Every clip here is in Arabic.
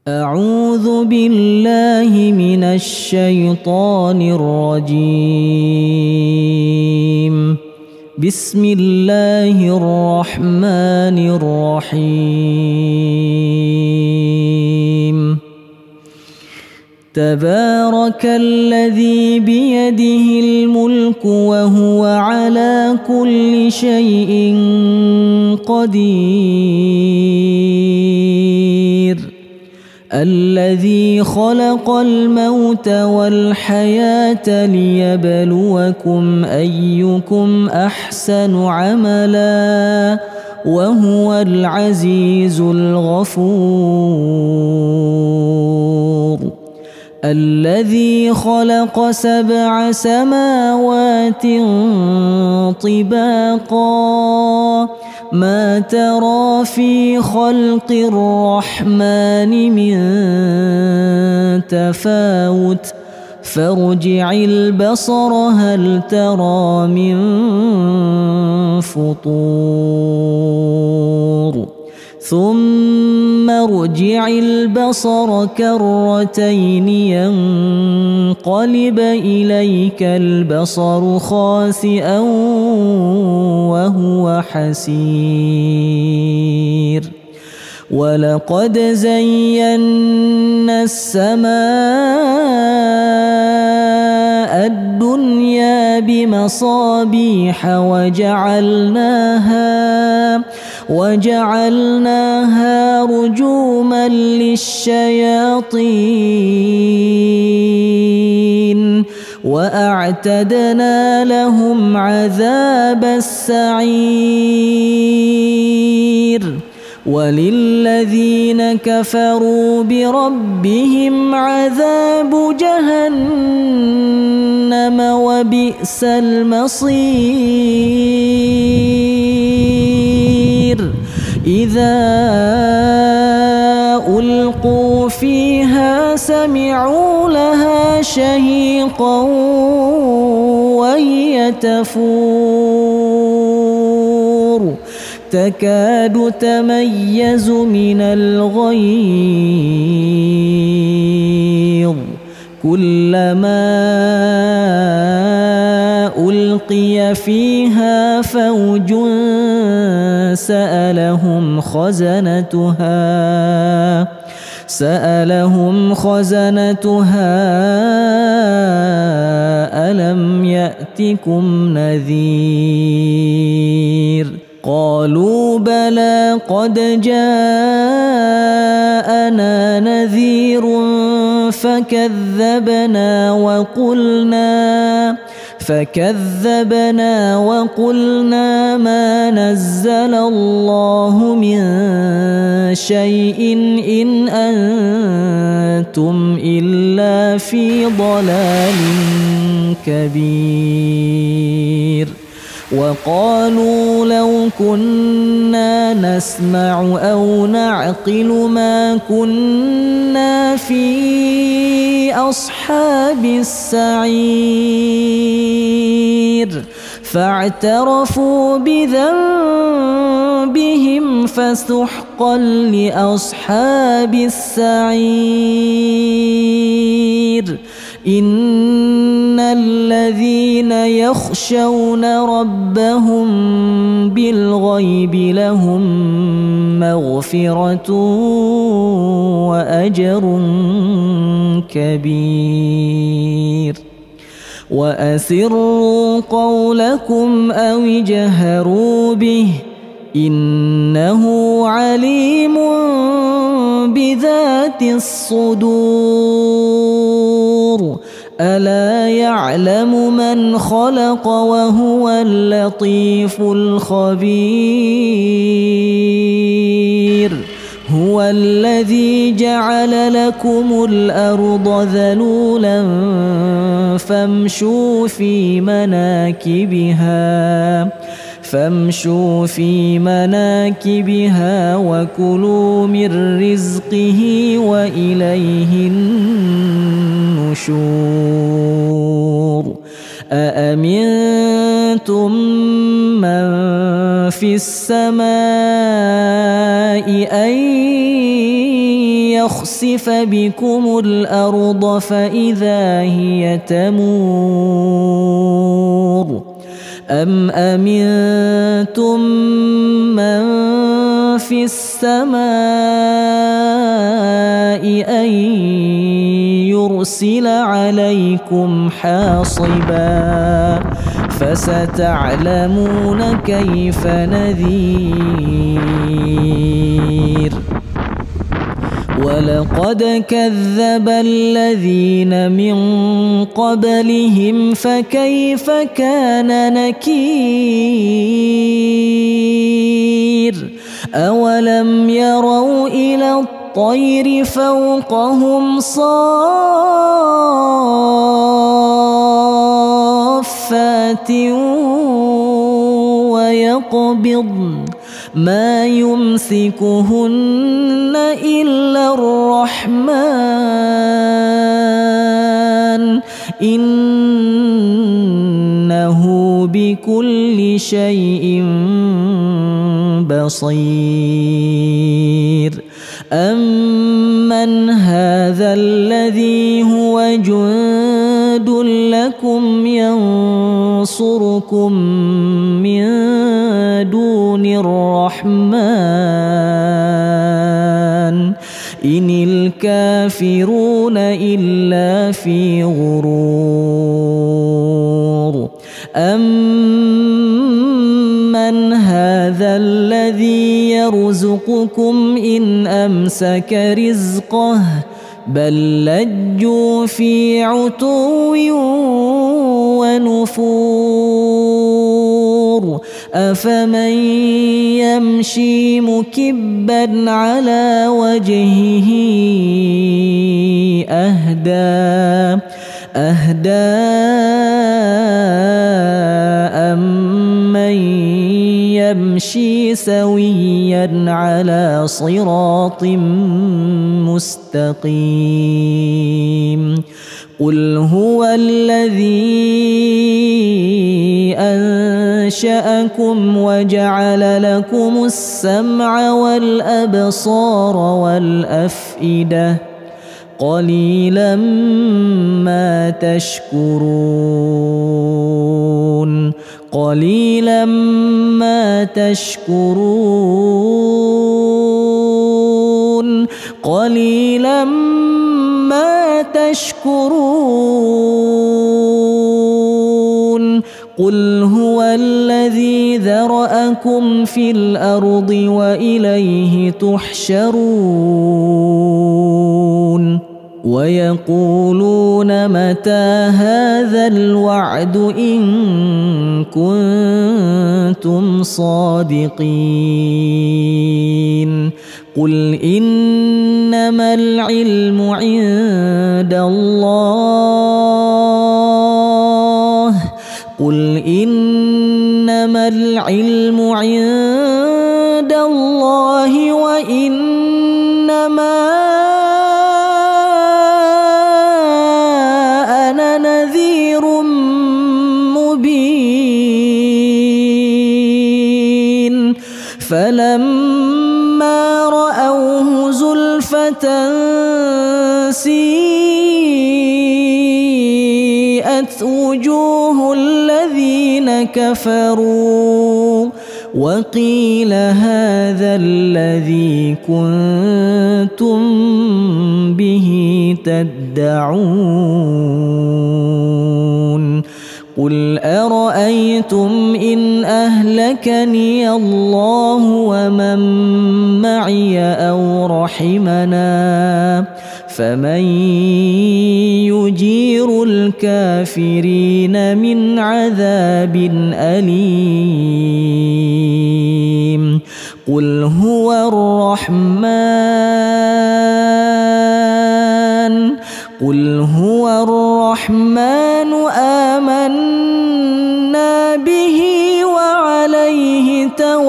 أعوذ بالله من الشيطان الرجيم. بسم الله الرحمن الرحيم. تبارك الذي بيده الملك وهو على كل شيء قدير. الذي خلق الموت والحياة ليبلوكم أيكم أحسن عملا وهو العزيز الغفور. الذي خلق 7 سماوات طباقا ما ترى في خلق الرحمن من تفاوت فارجع البصر هل ترى من فطور ثم ارجع البصر كرتين ينقلب إليك البصر خاسئا وهو حسير. ولقد زينا السماء الدنيا بمصابيح وجعلناها رجوما للشياطين وأعتدنا لهم عذاب السعير. وللذين كفروا بربهم عذاب جهنم وبئس المصير. إذا ألقوا فيها سمعوا لها شهيقا وهي تفور تكاد تميز من الغيظ كلما ألقي فيها فوج سألهم خزنتها ألم يأتكم نذير قالوا بلى قد جاءنا نذير فكذبنا وقلنا ما نزل الله من شيء إن أنتم إلا في ضلال كبير. وقالوا لو كنا نسمع أو نعقل ما كنا في أصحاب السعير فاعترفوا بذنبهم فسحقا لأصحاب السعير. إن الذين يخشون ربهم بالغيب لهم مغفرة وأجر كبير. وأسروا قولكم أو اجهروا به إنه عليم بذات الصدور. ألا يعلم من خلق وهو اللطيف الخبير. هو الذي جعل لكم الأرض ذلولا فامشوا في مناكبها وكلوا من رزقه وإليه النشور. أأمنتم من في السماء أن يخسف بكم الأرض فإذا هي تمور أم أمنتم من في السماء أن يرسل عليكم حاصبا فستعلمون كيف نذير ولقد كذب الذين من قبلهم فكيف كان نكير أولم يروا إلى الطير فوقهم صافات ويقبضن ما يمسكهن إلا الرحمن إنه بكل شيء بصير أمن هذا الذي هو جند لكم ينصركم من دون الرحمن إن الكافرون إلا في غرور أمن هذا الذي يرزقكم إن أمسك رزقه بل لجوا في عتو ونفور أفمن يمشي مكبا على وجهه أهدى أمن يمشي سويا على صراط مستقيم قل هو الذي أنشأكم وجعل لكم السمع والأبصار والأفئدة قليلا ما تشكرون قليلا ما تشكرون قليلا ما تشكرون قل هو الذي ذرأكم في الأرض وإليه تحشرون ويقولون متى هذا الوعد إن كنتم صادقين قل إنما العلم عند الله قل إنما العلم عند الله وإنما أنا نذير مبين فلما رأوه زلفة سيئت وجوه الذين كفروا وقيل هذا الذي كنتم به تدعون قل أرأيتم إن أهلكني الله ومن معي أو رحمنا فمن يجير الكافرين من عذاب أليم قل هو الرحمن آمنا به وعليه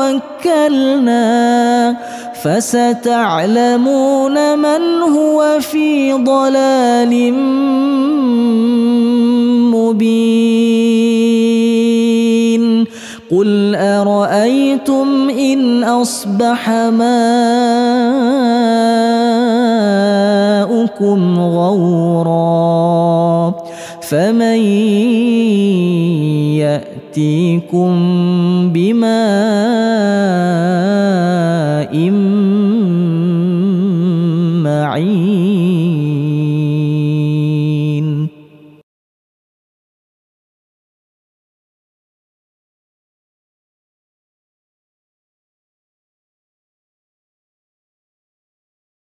توكلنا فستعلمون من هو في ضلال مبين قل أرأيتم إن أصبح ماؤكم لكم غورا فمن يأتيكم بماء معين